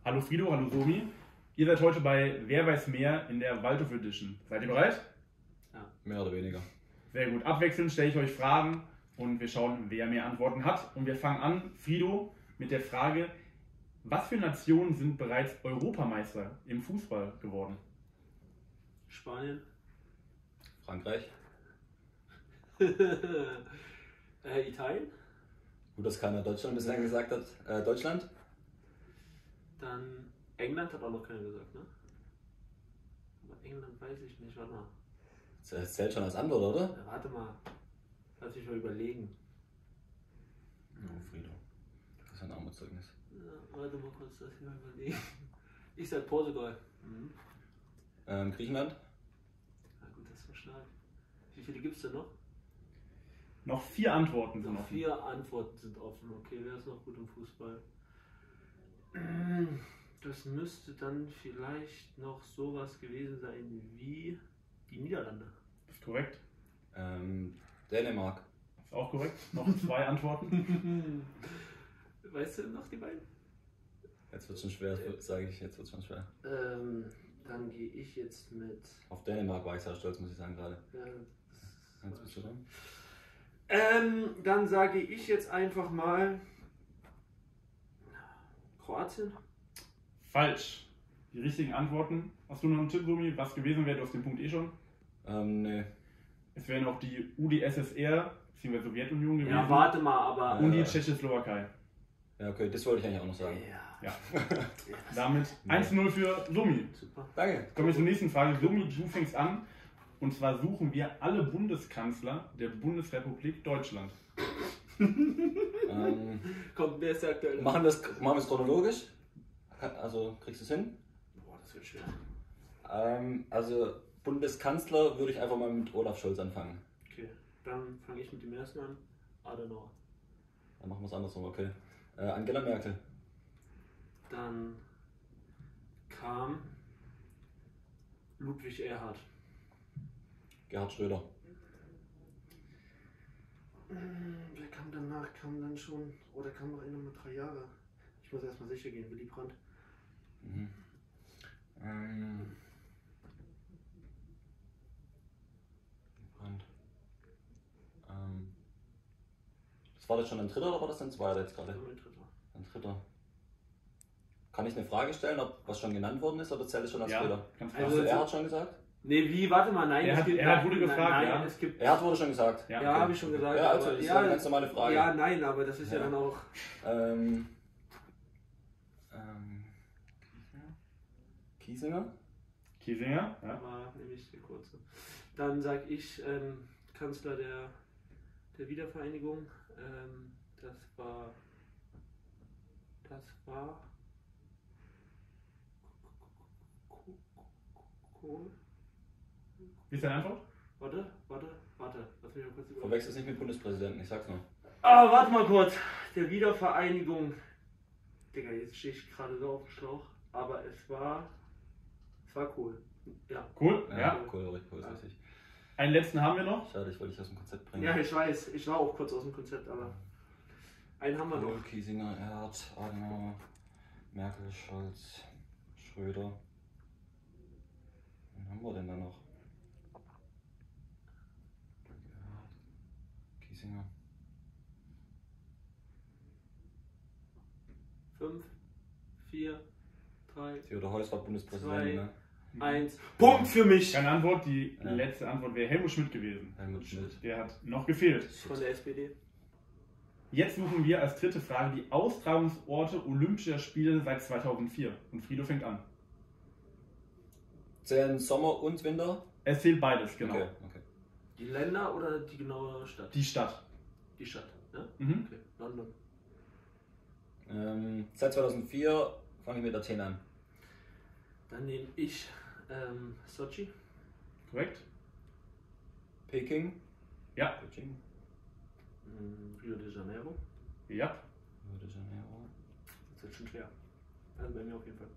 Hallo Frido, hallo Somi. Ihr seid heute bei Wer weiß mehr in der Waldhof Edition. Seid ihr bereit? Ja. Mehr oder weniger. Sehr gut. Abwechselnd stelle ich euch Fragen und wir schauen, wer mehr Antworten hat. Und wir fangen an, Frido, mit der Frage, was für Nationen sind bereits Europameister im Fußball geworden? Spanien. Frankreich. Italien. Gut, dass keiner Deutschland bislang gesagt hat. Deutschland. Dann England hat auch noch keiner gesagt, ne? Aber England weiß ich nicht, warte mal. Das zählt schon als Antwort, oder? Ja, warte mal. Lass mich mal überlegen. Oh, Frido. Das ist ein Armutszeugnis. Ja, warte mal kurz, lass mich mal überlegen. Ich sag Portugal. Griechenland. Na gut, das war stark. Wie viele gibt's denn noch? Noch 4 Antworten sind Noch offen. 4 Antworten sind offen. Okay, wer ist noch gut im Fußball? Das müsste dann vielleicht noch sowas gewesen sein wie die Niederlande. Das ist korrekt. Dänemark. Das ist auch korrekt. Noch 2 Antworten. Weißt du noch die beiden? Jetzt wird schon schwer, sage ich. Jetzt wird schon schwer. Dann gehe ich jetzt mit. Auf Dänemark war ich sehr stolz, muss ich sagen gerade. Ja, Jetzt bist du dran. dann sage ich jetzt einfach mal Kroatien. Falsch. Die richtigen Antworten. Hast du noch einen Tipp, Somi? Was gewesen wäre? Du hast den Punkt eh schon. Nee. Es wäre noch die UdSSR, bzw. Sowjetunion gewesen. Ja, warte mal, aber. Und die Tschechoslowakei. Ja, okay, das wollte ich eigentlich auch noch sagen. Ja. Ja. Damit 1:0 für Somi. Super. Danke. Kommen wir zur nächsten Frage. Somi, du fängst an. Und zwar suchen wir alle Bundeskanzler der Bundesrepublik Deutschland. Komm, wer ist der aktuelle? Machen wir es chronologisch? Also kriegst du es hin? Boah, das wird schwer. Also Bundeskanzler würde ich einfach mal mit Olaf Scholz anfangen. Okay, dann fange ich mit dem ersten an. Adenauer. Dann machen wir es andersrum, okay. Angela Merkel. Dann kam Ludwig Erhard. Gerhard Schröder. Wer kam danach? Kam dann schon. Oder kam noch einer mit 3 Jahre? Ich muss erstmal sicher gehen. Willy Brandt. Mhm. Brandt. Das war das schon ein dritter oder war das ein zweiter jetzt gerade? Mein dritter. Ein dritter. Kann ich eine Frage stellen, ob was schon genannt worden ist oder zählt es schon als Ja, dritter? kannst du Also Hast du machen. Erhard schon gesagt? Nee, wie? Warte mal, nein. Erhard wurde gefragt, nein, ja. Es gibt, Erhard wurde schon gesagt. ja, okay. habe ich schon gesagt. Ja, also aber, das ist eine ganz normale Frage. Ja, nein, aber das ist ja, Ja. dann auch. Kiesinger? Kiesinger, ja. Aber nämlich der kurze. Dann sag ich Kanzler der Wiedervereinigung. Das war. Kohl. Wie ist deine Antwort? Warte. Lass mich mal kurz überlegen. Verwechsel es nicht mit Bundespräsidenten, ich sag's nur. Ah, warte mal kurz. Der Wiedervereinigung. Digga, jetzt stehe ich gerade so auf dem Schlauch. Aber es war Kohl. Ja. Cool, ja. Cool, ist richtig. Einen letzten haben wir noch. Schade, ich wollte dich aus dem Konzept bringen. Ja, ich weiß. Ich war auch kurz aus dem Konzept, aber einen haben wir Kohl, noch. Kiesinger, Erhard, Adenauer, Merkel, Scholz, Schröder. Wen haben wir denn da noch? Erhard, Kiesinger. 5, 4, 3, Theodor Heuss war Bundespräsident, Zwei. ne? 1. Punkt für mich! Keine Antwort. Die Ja. letzte Antwort wäre Helmut Schmidt gewesen. Helmut Schmidt. Der hat noch gefehlt. Von der SPD. Jetzt suchen wir als dritte Frage die Austragungsorte Olympischer Spiele seit 2004. Und Frido fängt an. Zählen Sommer und Winter? Es zählt beides, genau. Okay. Die Länder oder die genaue Stadt? Die Stadt. Die Stadt, ne? Mhm. Okay, London. Seit 2004 fange ich mit Athen an. Dann nehme ich Sochi. Korrekt? Peking? Ja. Beijing? Rio de Janeiro. Ja. Rio de Janeiro. Das wird schon schwer. Also bei mir auf jeden Fall.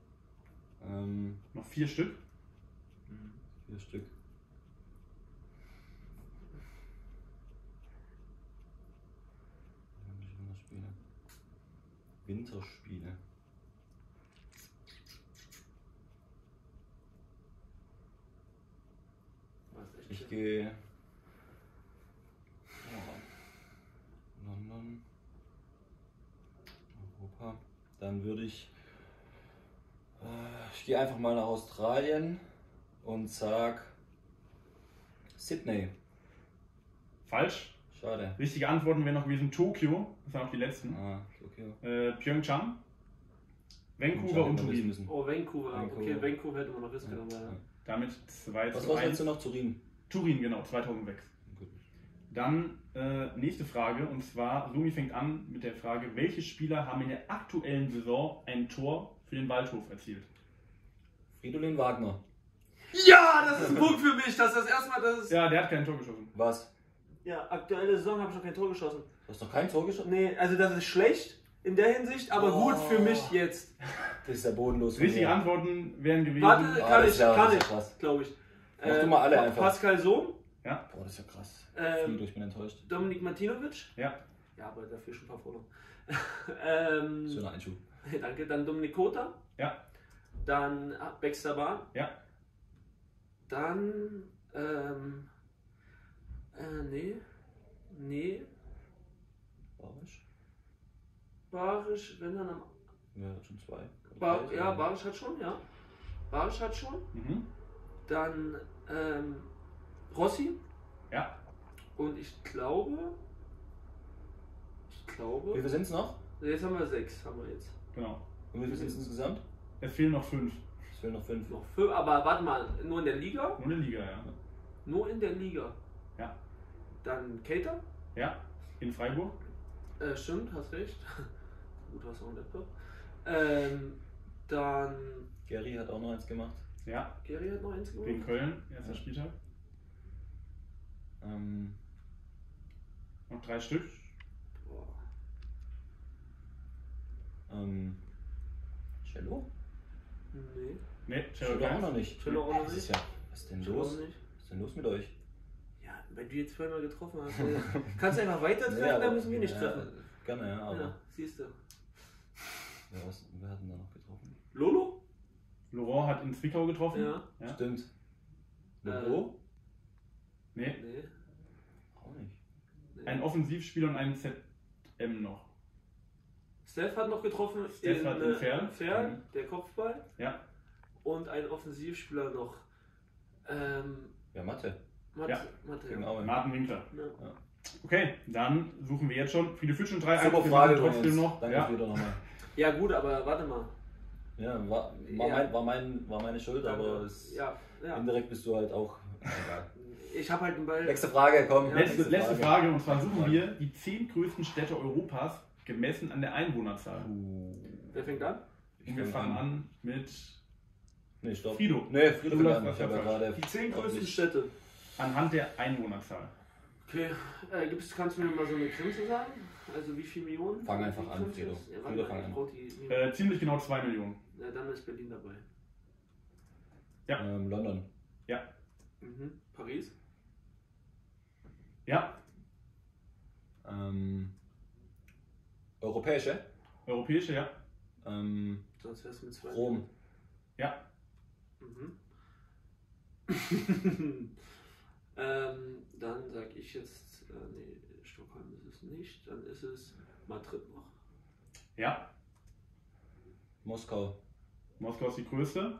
Noch 4 Stück. 4 Stück. Winterspiele. Ich gehe. London. Europa. Dann würde ich. Ich gehe einfach mal nach Australien und sag. Sydney. Falsch. Schade. Richtige Antworten wären noch gewesen Tokio. Das waren auch die letzten. Tokio. Pyeongchang, Vancouver Pyeongchang und hätten wir Turin. wissen. Oh, Vancouver. Vancouver. Okay, Vancouver hätte man noch wissen können. Ja. Damit 2 Was zu war 1. jetzt noch? Turin. Turin, genau, 2006. Gut. Dann nächste Frage, und zwar, Sumi fängt an mit der Frage, welche Spieler haben in der aktuellen Saison ein Tor für den Waldhof erzielt? Fridolin Wagner. Ja, das ist ein Punkt für mich. Das ist das erste Mal, dass es. Ja, der hat kein Tor geschossen. Was? Ja, aktuelle Saison habe ich noch kein Tor geschossen. Du hast noch kein Tor geschossen? Nee, also das ist schlecht in der Hinsicht, aber gut für mich jetzt. Das ist ja bodenlos. von Richtige mir. Antworten wären gewesen. Warte, das kann ist ja ich, krass. glaube ich. Mach du mal alle einfach. Pascal Sohn, Ja, Boah, das ist ja krass. Ähm, Ich bin enttäuscht. Dominik Martinovic. ja, Ja, aber dafür schon ein paar Fotos. Schöner Einschub. Danke, dann Dominik Kota. ja, Dann Baxter Bahn. ja. Dann, nee, Barisch? Barisch, wenn dann am. Ja, schon zwei. Ja, Barisch hat schon, ja. Barisch hat schon. Mhm. Dann, Rossi. Ja, Und ich glaube, Wie viel sind es noch? jetzt haben wir 6, haben wir jetzt. genau. Und wie viel sind es insgesamt? Es fehlen noch 5. Es fehlen noch 5. Noch 5, aber warte mal, nur in der Liga? Nur eine Liga, ja. Nur in der Liga. Ja, Dann Cater. ja. In Freiburg. Stimmt, hast recht. Gut, hast auch einen Laptop. Dann Gary hat auch noch eins gemacht. Ja, Gary hat noch eins gegen gewonnen. Köln, erster Spieltag. Noch 3 Stück. Boah. Cello? Nee. Ne, Cello auch noch nicht. Cello auch noch Das ist nicht. ja. Was ist denn Cello los? auch nicht. Was ist denn los mit euch? Ja, wenn du jetzt zweimal getroffen hast, kannst du einfach weiter treffen, Nee, aber- dann müssen wir nicht ja, treffen. Gerne, ja, aber. Ja, siehst du. Wer hat denn da noch getroffen? Lolo? Laurent hat in Zwickau getroffen. Ja. Ja. Stimmt. Lobo? Nee, Nee. Auch nicht. nee. ein Offensivspieler und ein ZM noch. Steph hat noch getroffen Steph hat in Ferl. Ferl, der Kopfball. Ja, Und ein Offensivspieler noch. Ja, Mathe. Mathe. Ja. Mathe Gegen ja. Aue. Martin Winkler. Ja. Okay, dann suchen wir jetzt schon. Friede führt schon 3-1. Super wir Frage suchen trotzdem übrigens. noch. Danke Ja. wieder nochmal. Ja gut, aber warte mal. Ja, war meine Schuld, aber es, Ja, ja. indirekt bist du halt auch. Egal. Ich habe halt einen Ball. Nächste Frage, komm. Ja, Letzte Frage, und zwar suchen wir die 10 größten Städte Europas gemessen an der Einwohnerzahl. Wer fängt an? Und wir fangen an mit Nee, stopp. Frido. Nee, Frido Du fängt darfst an. was Ich habe ja sagen. gerade. Die 10 größten ordentlich- Städte. Anhand der Einwohnerzahl. Okay, kannst du mir mal so eine Grenze sagen? Also wie viele Millionen? Fang einfach Die an, Grenze Frido. ist? Ja, Frido, warte mal, fang ich an. brauch die. Ziemlich genau 2 Millionen. Ja, dann ist Berlin dabei. London. Ja. Paris? Ja. Europäische. Europäische, ja. Sonst wär's mit 2. Rom. Ja. Dann sag ich jetzt, nee, Stockholm ist es nicht, dann ist es Madrid noch. Ja. Moskau. Moskau ist die größte.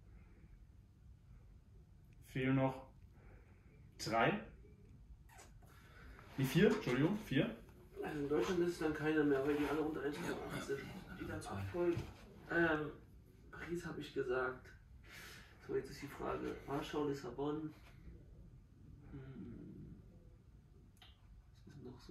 Fehlen noch 3. Die 4, Entschuldigung, 4. Also in Deutschland ist es dann keiner mehr, weil die alle unter 1,8 sind. Die dann abfolgen. Paris habe ich gesagt. So, jetzt ist die Frage, Warschau, Lissabon. Was ist noch so?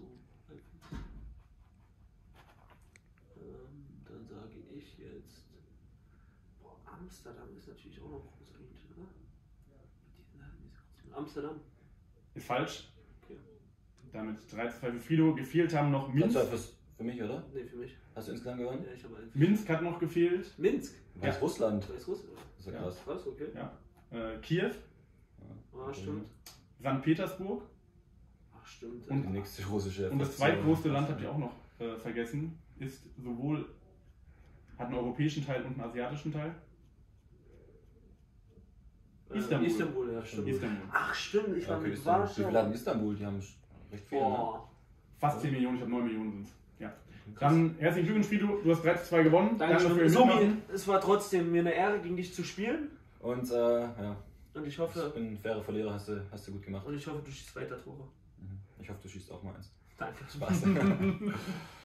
Dann sage ich jetzt. Boah, Amsterdam ist natürlich auch noch groß eigentlich, oder? Amsterdam. Ist falsch. Okay. Damit 3 zu 2 für Frido. Gefehlt haben noch Minsk. Das war für mich, oder? Ne, für mich. Hast du insgesamt gewonnen? Ja, ich habe einen. Minsk hat noch gefehlt. Minsk. Weißrussland. Weißrussland. Das ist ja Ja. krass. Was? Okay. Ja. Kiew, Ah, stimmt. St. Petersburg Ach, stimmt. Und- Die nächste russische. und das zweitgrößte Land habt ihr auch noch vergessen, ist sowohl, hat einen europäischen Teil und einen asiatischen Teil. Istanbul. Istanbul, ja, stimmt. Istanbul. Ach, stimmt, ich war Okay, mit Wie Warschau. viel hatten Istanbul? Die haben recht viel, ne? Boah. Fast 10 Millionen, ich habe 9 Millionen sind. Ja. Dann herzlichen Glückwunsch, Frido. Du hast 3:2 gewonnen. Danke für Dankeschön. Ihr Somi, Mitmachen. es war trotzdem mir eine Ehre, gegen dich zu spielen. Und ja, Und ich ich hoffe, bin ein fairer Verlierer, hast du gut gemacht. du schießt weiter Tore. Ich hoffe, du schießt auch mal eins. Danke. Spaß.